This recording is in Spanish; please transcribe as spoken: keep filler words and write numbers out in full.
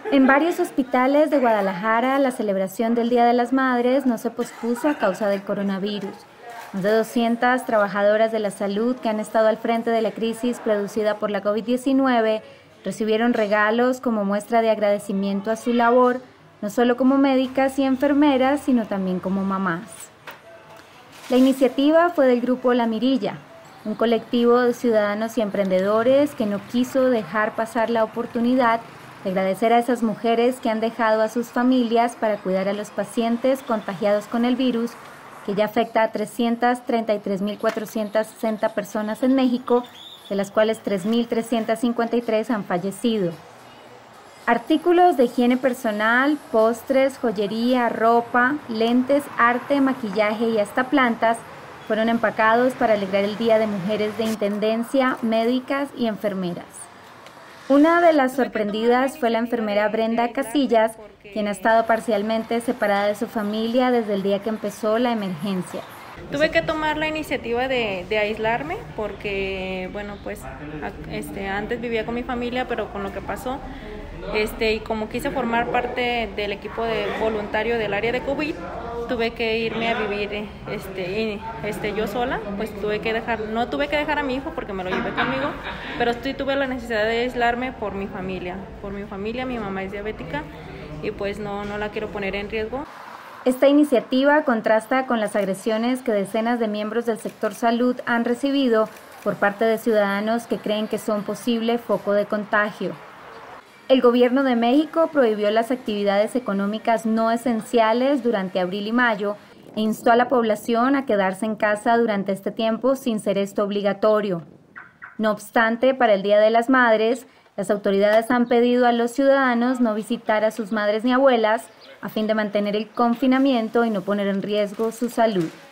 En varios hospitales de Guadalajara, la celebración del Día de las Madres no se pospuso a causa del coronavirus. Más de doscientas trabajadoras de la salud que han estado al frente de la crisis producida por la COVID diecinueve recibieron regalos como muestra de agradecimiento a su labor, no solo como médicas y enfermeras, sino también como mamás. La iniciativa fue del grupo La Mirilla, un colectivo de ciudadanos y emprendedores que no quiso dejar pasar la oportunidad de agradecer a esas mujeres que han dejado a sus familias para cuidar a los pacientes contagiados con el virus, que ya afecta a trescientas treinta y tres mil cuatrocientas sesenta personas en México, de las cuales tres mil trescientas cincuenta y tres han fallecido. Artículos de higiene personal, postres, joyería, ropa, lentes, arte, maquillaje y hasta plantas fueron empacados para alegrar el Día de Mujeres de Intendencia, médicas y enfermeras. Una de las sorprendidas fue la enfermera Brenda Casillas, quien ha estado parcialmente separada de su familia desde el día que empezó la emergencia. Tuve que tomar la iniciativa de, de aislarme porque, bueno, pues este, antes vivía con mi familia, pero con lo que pasó, este, y como quise formar parte del equipo de voluntario del área de COVID, tuve que irme a vivir este, y, este, yo sola, pues tuve que dejar, no tuve que dejar a mi hijo porque me lo llevé conmigo, pero sí tuve la necesidad de aislarme por mi familia, por mi familia, mi mamá es diabética y pues no, no la quiero poner en riesgo. Esta iniciativa contrasta con las agresiones que decenas de miembros del sector salud han recibido por parte de ciudadanos que creen que son posible foco de contagio. El gobierno de México prohibió las actividades económicas no esenciales durante abril y mayo e instó a la población a quedarse en casa durante este tiempo sin ser esto obligatorio. No obstante, para el Día de las Madres, las autoridades han pedido a los ciudadanos no visitar a sus madres ni abuelas a fin de mantener el confinamiento y no poner en riesgo su salud.